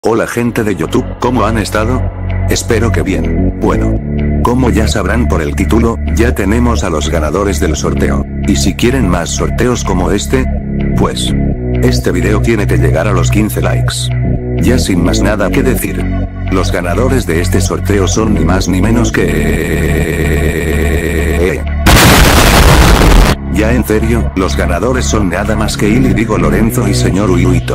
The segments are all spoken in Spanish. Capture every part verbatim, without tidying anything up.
Hola gente de YouTube, ¿cómo han estado? Espero que bien. Bueno, como ya sabrán por el título, ya tenemos a los ganadores del sorteo. Y si quieren más sorteos como este, pues este video tiene que llegar a los quince likes. Ya sin más nada que decir, los ganadores de este sorteo son ni más ni menos que... Ya en serio, los ganadores son nada más que Ili Digo Lorenzo y señor Uyuito.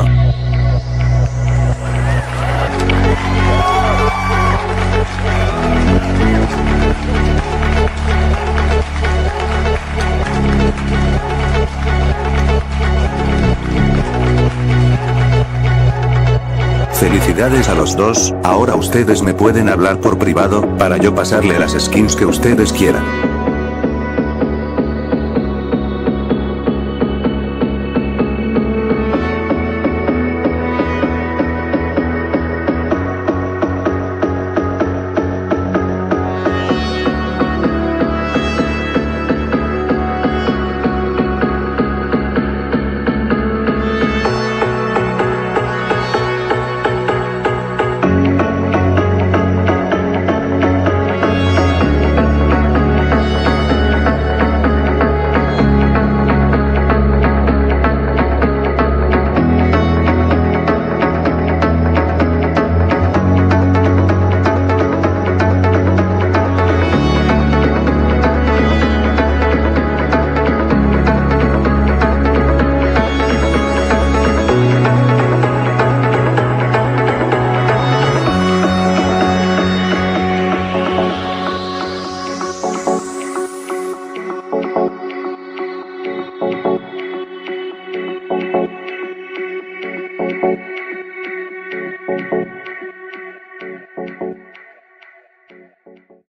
Felicidades a los dos, ahora ustedes me pueden hablar por privado, para yo pasarle las skins que ustedes quieran.